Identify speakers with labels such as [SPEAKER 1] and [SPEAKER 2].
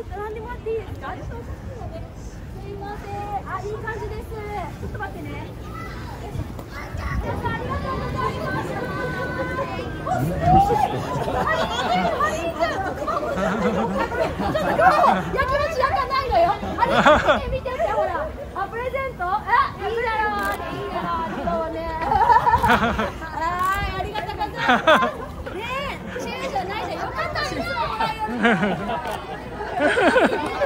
[SPEAKER 1] ょっと並んでもらっていいですか。すいません。あ、いい感じです。ちょっと待ってね。皆さんありがとうございます。お、すごい。ハリーちゃん、熊本ちゃん。ちょっと今日焼き飯焼かないのよ。ハリー見ててほら。あ、プレゼント。あ、いいだろう。いいだろう。そうね。ありがとうございます。ねえ、シェアじゃないじゃん。よかった。ありがとうございます。